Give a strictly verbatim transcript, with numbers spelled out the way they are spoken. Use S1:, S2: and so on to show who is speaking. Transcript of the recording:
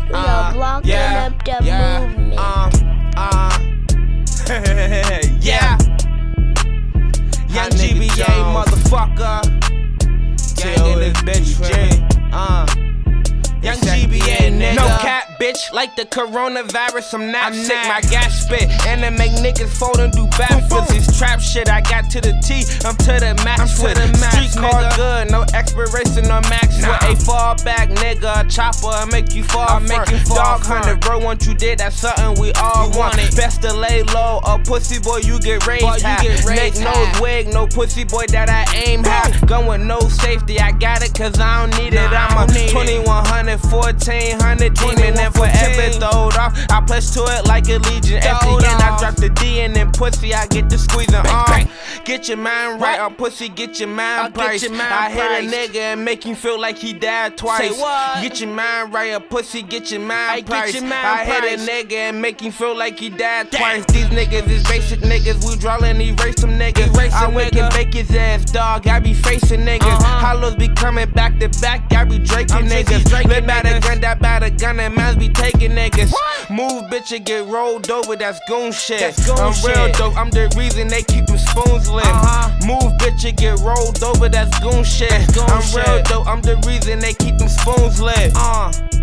S1: We are blocking
S2: yeah,
S1: up the
S2: yeah,
S1: movement.
S2: Uh, uh, yeah. Young G B A, motherfucker. Gang in this bitch, J. Uh. Young G B A, nigga. No cap, bitch, like the coronavirus, I'm not I'm sick. Not. My gas spit, and it make niggas fold and do backflips. This trap shit, I got to the T, I'm to the max. I'm with the max, street car good, no expiration or max. Nah. With a fall back, nigga, a chopper, I make you fall. I make you fall. Dog hunter, bro, once you did, that's something we all you want. It. Best to lay low, a pussy boy, you get raised boy, high. You get raised Neck, high. Nose, wig, no pussy boy that I aim high. Gun with no safety, I got it, cause I don't need nah, it. I'm a twenty-one hundred. fourteen hundred demon and forever throwed off. I push to it like a legion. At the end, I drop the D and then pussy, I get the squeezing on. Get your mind right on pussy, get your mind price. I hit a nigga and make him feel like he died twice. Get your mind right on pussy, get your mind price. I hit a nigga and make him feel like he died twice. These niggas is basic niggas, we draw and erase them niggas. I wake and bake his ass, dog. I be facing niggas. Hollows be coming back to back, I be draking niggas. Live by the gun, that by the gun, and mans be taking niggas. What? Move, bitch, and get rolled over, that's goon shit. That's goon I'm shit. Real dope, I'm the reason they keep them spoons lit. Uh-huh. Move, bitch, and get rolled over, that's goon shit. That's goon I'm shit. Real dope, I'm the reason they keep them spoons lit. Uh.